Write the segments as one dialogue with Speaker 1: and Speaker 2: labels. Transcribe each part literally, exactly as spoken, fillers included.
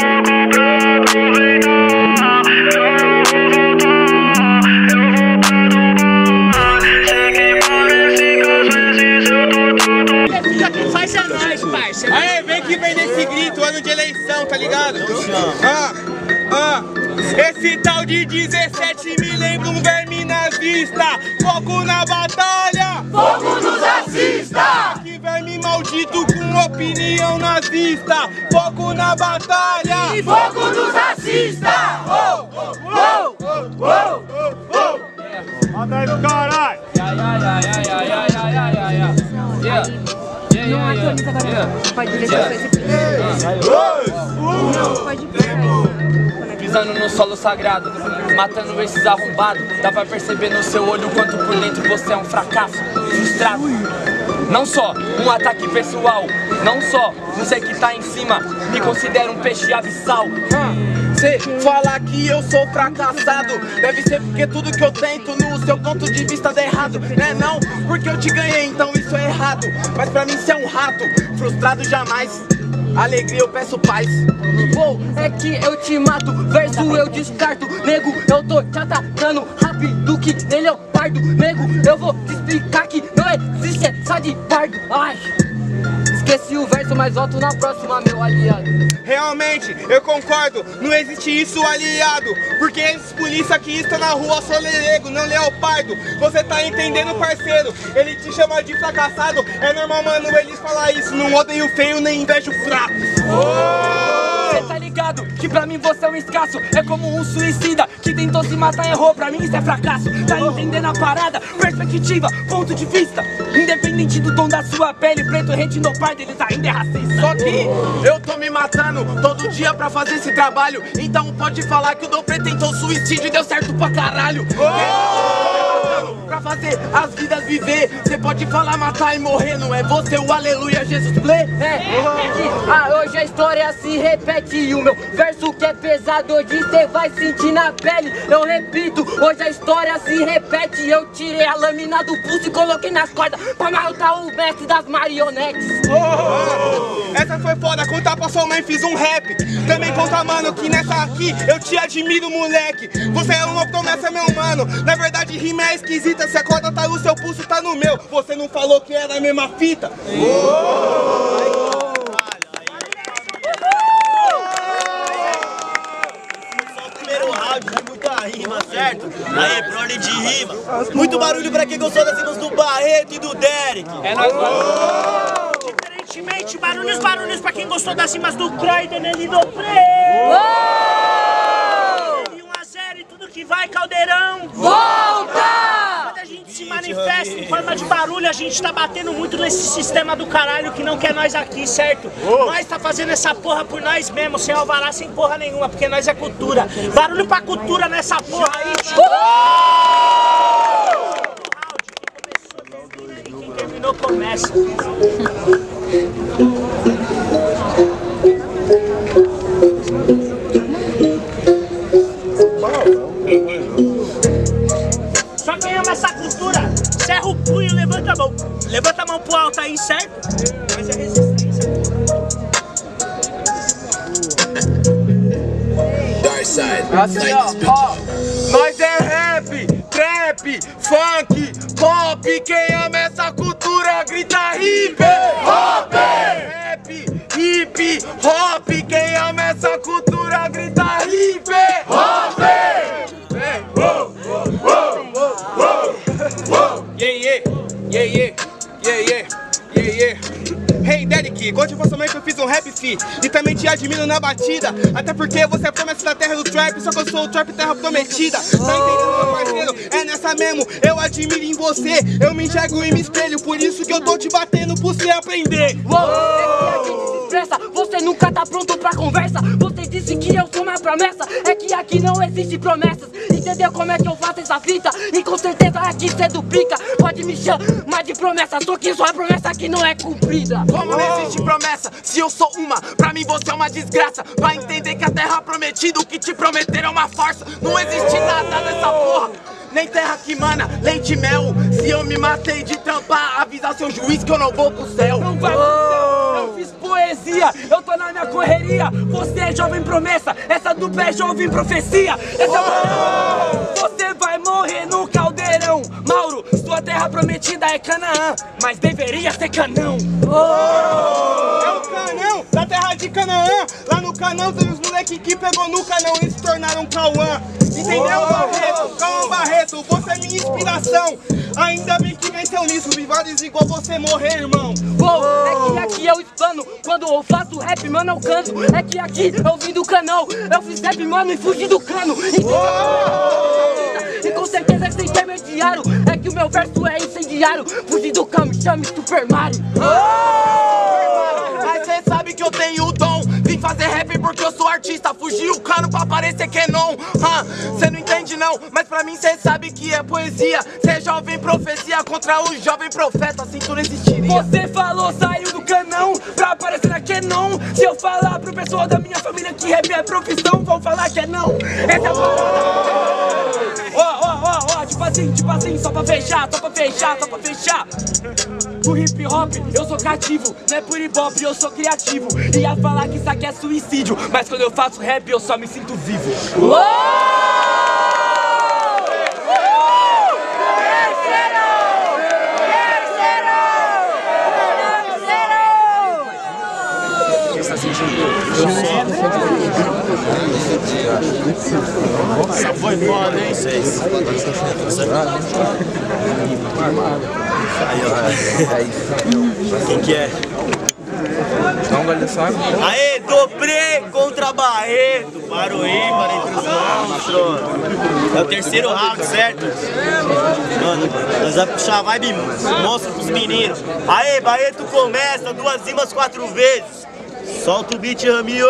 Speaker 1: Faz a nós, parça.
Speaker 2: Aê, vem que vem nesse grito, ano de eleição, tá ligado? Ah, ah. Esse tal de dezessete me lembra um verme nazista. Fogo na batalha,
Speaker 3: fogo nos assista.
Speaker 2: Que verme maldito com opinião nazista. Fogo na batalha,
Speaker 3: e fogo nos assista. Oh, oh, oh, oh, oh, oh.
Speaker 2: Manda aí do caralho.
Speaker 4: Ya, ya, ya, ya, ya, ya, ya, ya, ya. Yeah.
Speaker 5: Não atualiza agora. Pode direcionar esse aqui. Não, pode ir.
Speaker 4: Pisando no solo sagrado, matando esses arrombados. Dá pra perceber no seu olho quanto por dentro você é um fracasso, frustrado. Não só um ataque pessoal, não só você que tá em cima me considera um peixe abissal.
Speaker 2: Cê fala que eu sou fracassado, deve ser porque tudo que eu tento no seu ponto de vista dá errado, né não? Porque eu te ganhei, então isso é errado. Mas pra mim cê é um rato, frustrado jamais. Alegria eu peço paz.
Speaker 6: Pô, é que eu te mato, verso eu descarto. Nego, eu tô te atacando rápido que nem leopardo. Nego, eu vou te explicar que não existe essa de pardo. Ai, esqueci o verso, mas volto na próxima, meu aliado.
Speaker 2: Realmente, eu concordo, não existe isso, aliado. Porque esses polícia que estão na rua são lerego, não leopardo. Você tá entendendo, parceiro? Ele te chama de fracassado. É normal, mano, eles falar isso. Não odeio feio, nem invejo fraco.
Speaker 6: Cê tá ligado que pra mim você é um escasso. É como um suicida que tentou se matar e errou. Pra mim isso é fracasso. Tá entendendo a parada? Perspectiva, ponto de vista. Independente do tom da sua pele, preto, retinopardo, eles ainda é racista.
Speaker 2: Só que eu tô me matando todo dia pra fazer esse trabalho. Então pode falar que o Dobre tentou suicídio e deu certo pra caralho. Oh! Pra fazer as vidas viver. Cê pode falar matar e morrer, não é você o aleluia Jesus play?
Speaker 6: É, é que ah, hoje a história se repete. E o meu verso que é pesado hoje cê vai sentir na pele. Eu repito, hoje a história se repete. Eu tirei a lâmina do pulso e coloquei nas cordas pra matar o mestre das marionetes.
Speaker 2: Oh! Essa foi foda, contar pra sua mãe, fiz um rap. Também conta, mano, que nessa aqui eu te admiro, moleque. Você é uma promessa, meu mano. Na verdade, rima é esquisita. Se a corda tá no seu pulso, tá no meu. Você não falou que era a mesma fita? Oh!
Speaker 7: De muita rima, certo? Aê, por ordem de rima. Muito barulho pra quem gostou das rimas do Barreto e do Derek.
Speaker 4: É nóis,
Speaker 1: oh! Diferentemente, barulhos, barulhos pra quem gostou das rimas do Croiden e do Pre. um a zero e tudo que vai, Caldeirão.
Speaker 6: Volta!
Speaker 1: Quando a gente se manifesta em forma de barulho, a gente tá batendo muito nesse sistema do caralho que não quer nós aqui, certo? Nós tá fazendo essa porra por nós mesmos, sem alvará, sem porra nenhuma, porque nós é cultura. Barulho pra cultura nessa porra aí, tio. Uh! Quem começou termina e quem terminou começa. Só quem ama essa cultura, cerra o punho, levanta a mão. Levanta a mão pro alto aí, certo? Mas é resistência.
Speaker 2: Assim, ó, ó, nós é rap, trap, funk, pop. Quem ama essa cultura grita hip hop. Rap, hip hop. Quem ama essa cultura grita hip hop. Yeah, yeah, yeah, yeah, yeah, yeah, yeah. Hey, Derek, conte pra sua mãe que eu fiz um rap, fi. E também te admiro na batida. Até porque você é promessa da terra do trap. Só que eu sou o trap terra prometida. Tá entendendo, meu parceiro? É nessa mesmo, eu admiro em você. Eu me enxergo e me espelho. Por isso que eu tô te batendo pra você aprender.
Speaker 6: Uou, é que a gente se expressa. Você nunca tá pronto pra conversa. Você disse que eu sou uma promessa. É que aqui não existe promessas. Entendeu como é que eu faço essa fita? E com certeza aqui cê duplica. Pode me chamar de promessa, só que só é promessa que não é cumprida.
Speaker 2: Como não existe promessa, se eu sou uma, pra mim você é uma desgraça. Vai entender que a terra prometida, o que te prometeram é uma farsa. Não existe nada dessa porra. nem terra que mana, leite e mel. Se eu me matei de trampar, avisa seu juiz que eu não vou pro céu.
Speaker 6: Não vai pro céu, eu fiz poesia, eu tô na minha correria. Você é jovem promessa, essa dupla é jovem profecia. Essa é... Você vai morrer no caldeirão. Mauro, sua terra prometida é Canaã, mas deveria ser Canão.
Speaker 2: Oh! É o Canão, da terra de Canaã. Lá no Canão tem os moleque que pegou no Canão e se tornaram Cauã. Entendeu, oh! Barreto? Cauã Barreto, você é minha inspiração. Ainda bem que venceu nisso, vi vários igual você morrer, irmão.
Speaker 6: Oh, é que aqui eu explano, quando eu faço rap, mano, eu canto. É que aqui eu vim do Canão, eu fiz rap, mano, e fugi do cano. E com certeza é sem intermediário, é que o meu verso é incendiário. Fugi do cano, chame Super Mario.
Speaker 2: Oh! Mas cê sabe que eu tenho o dom, vim fazer rap porque eu sou artista. Fugi o cano pra parecer Kenon. Cê huh? Não entende não, mas pra mim cê sabe que é poesia. Cê é jovem profecia contra o jovem profeta, assim tu não existiria.
Speaker 6: Você falou, saiu do Canão pra aparecer na Kenon. Se eu falar pro pessoal da minha família que rap é profissão, vão falar que é não. Essa é a parada. Ó, ó, ó, ó, tipo assim, tipo assim, só pra fechar, só pra fechar, só pra fechar. O hip hop, eu sou cativo, não é por ibope, eu sou criativo. Ia falar que isso aqui é suicídio, mas quando eu faço rap eu só me sinto vivo. Uou!
Speaker 7: Essa foi foda, hein, vocês? Aí, ó. Quem que é?
Speaker 2: Não, olha só.
Speaker 7: Aê, Dobré contra Barreto. Para o ímpar entre os monstros. É o terceiro round, certo? Mano, nós vamos puxar a vibe monstro pros meninos. Aê, Barreto começa, duas rimas quatro vezes. Solta o beat, Raminho.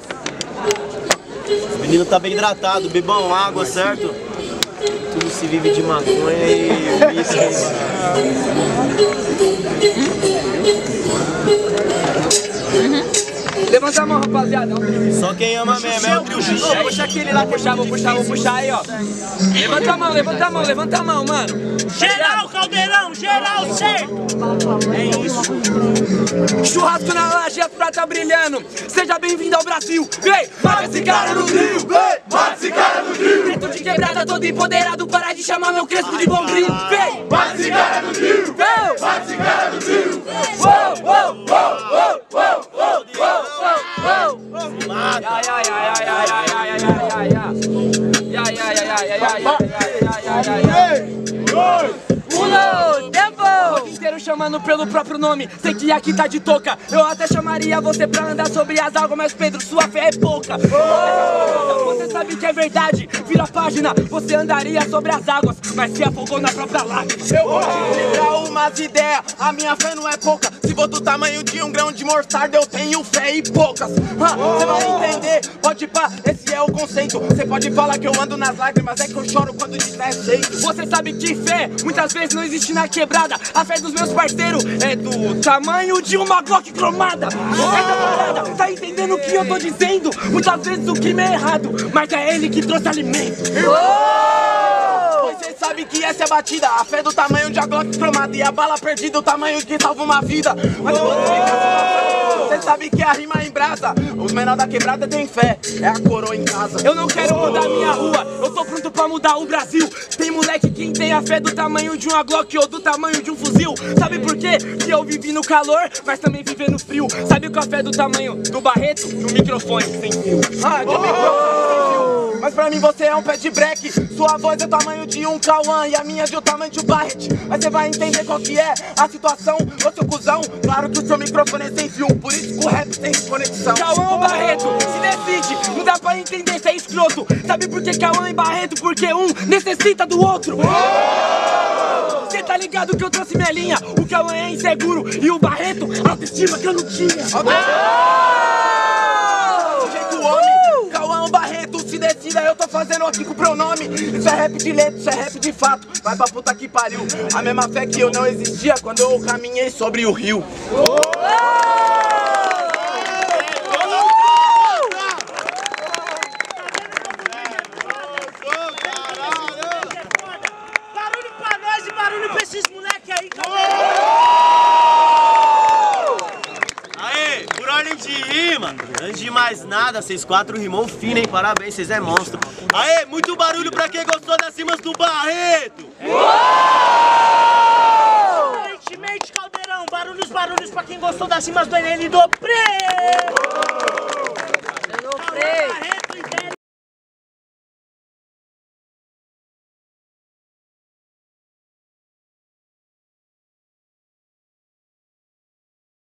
Speaker 7: O menino tá bem hidratado, bebam água, certo? Tudo se vive de maconha e isso.
Speaker 6: Levanta a mão, rapaziada.
Speaker 7: Só quem ama mesmo é o Trio X.
Speaker 6: Vou puxar aquele lá, puxar, vou puxar, vou puxar aí, ó. Levanta a mão, levanta a mão, levanta a mão, mano.
Speaker 1: Geral, caldeirão, geral, certo?
Speaker 6: É isso. Churrasco na laje, a prata brilhando. Seja bem-vindo ao Brasil. Vem, mata esse cara no trio. Vem, mata esse cara no trio. Preto de quebrada, todo empoderado. Para de chamar meu crespo de bombrinho. Vem, mata esse cara no trio. Vem, mata esse cara no trio. Uou, uou, uou, uou, uou, uou, uou, uou. Ai, ai, ai, ai, ai, ai, ai, ai, ai, ai. Ai, ai, ai, ai, ai, ai, ai, ai, ai. Uno, tempo! O inteiro chamando pelo próprio nome, sei que aqui tá de touca. Eu até chamaria você pra andar sobre as águas, mas Pedro, sua fé é pouca. Oh! Você sabe que é verdade, vira a página. Você andaria sobre as águas, mas se afogou na própria lágrima.
Speaker 2: Eu vou te lembrar umas ideias, a minha fé não é pouca. Se for do tamanho de um grão de mostarda, eu tenho fé e poucas. Você vai entender, pode pá, esse é o conceito. Você pode falar que eu ando nas lágrimas, é que eu choro quando está cheio.
Speaker 6: Você sabe que fé, muitas vezes não existe na quebrada. A fé dos meus parceiros é do tamanho de uma Glock cromada. Essa parada, tá entendendo o que eu tô dizendo? Muitas vezes o crime é errado, mas é ele que trouxe alimento.
Speaker 2: Pois você sabe que essa é a batida, a fé do tamanho de uma Glock cromada e a bala perdida o tamanho que salva uma vida. Mas você sabe que a rima é em brasa, os menores da quebrada tem fé, é a coroa em casa.
Speaker 6: Eu não quero mudar minha rua, eu tô pronto pra mudar o Brasil. Tem moleque que tem a fé do tamanho de uma Glock ou do tamanho de um fuzil. Sabe por quê? Que eu vivi no calor, mas também vivi no frio. Sabe qual é a fé do tamanho do Barreto? No microfone sem fio.
Speaker 2: Ah, de microfone sem fio. Mas pra mim você é um pé de break. Sua voz é o tamanho de um Cauã e a minha de o tamanho de um Barret. Mas você vai entender qual que é a situação, ô seu cuzão. Claro que o seu microfone é sem fio, por isso que o rap tem conexão.
Speaker 6: Cauã ou Barreto, se decide, não dá pra entender se é escroto. Sabe por que Cauã e Barreto? Porque um necessita do outro. Cê tá ligado que eu trouxe minha linha. O Cauã é inseguro e o Barreto, autoestima que eu não tinha.
Speaker 2: Do jeito homem, Cauã ou Barreto, se decida, eu tô fazendo aqui com o pronome. Isso é rap de letra, isso é rap de fato. Vai pra puta que pariu. A mesma fé que eu não existia quando eu caminhei sobre o rio.
Speaker 7: mais nada, vocês quatro rimou fino, hein? Parabéns, vocês é monstro. Aê, muito barulho pra quem gostou das rimas do Barreto!
Speaker 1: Mente, mente, Caldeirão, barulhos, barulhos pra quem gostou das rimas do Enem do Pre!